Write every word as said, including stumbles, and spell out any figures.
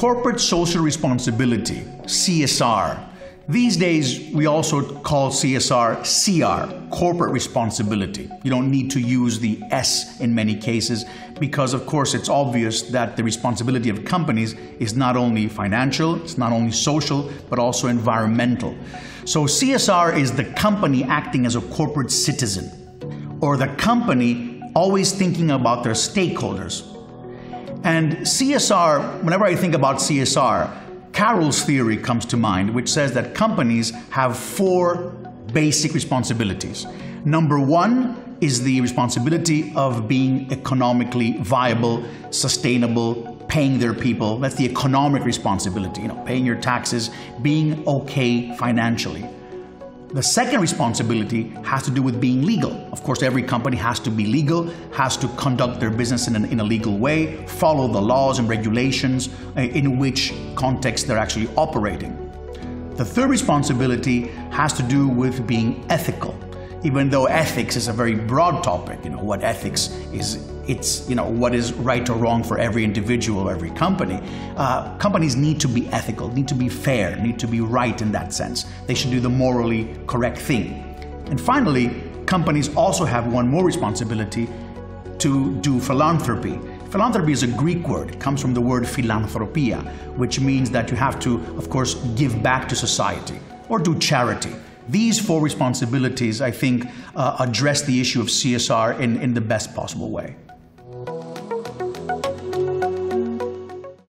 corporate social responsibility, C S R. These days, we also call C S R C R, corporate responsibility. You don't need to use the S in many cases because, of course, it's obvious that the responsibility of companies is not only financial, it's not only social, but also environmental. So C S R is the company acting as a corporate citizen, or the company always thinking about their stakeholders. And C S R, whenever I think about C S R, Carroll's theory comes to mind, which says that companies have four basic responsibilities. Number one is the responsibility of being economically viable, sustainable, paying their people. That's the economic responsibility, you know, paying your taxes, being okay financially. The second responsibility has to do with being legal. Of course, every company has to be legal, has to conduct their business in, an, in a legal way, follow the laws and regulations uh, in which context they're actually operating. The third responsibility has to do with being ethical. Even though ethics is a very broad topic, you know, what ethics is, it's, you know, what is right or wrong for every individual or every company. Uh, companies need to be ethical, need to be fair, need to be right in that sense. They should do the morally correct thing. And finally, companies also have one more responsibility: to do philanthropy. Philanthropy is a Greek word. It comes from the word philanthropia, which means that you have to, of course, give back to society or do charity. These four responsibilities, I think, uh, address the issue of C S R in, in the best possible way.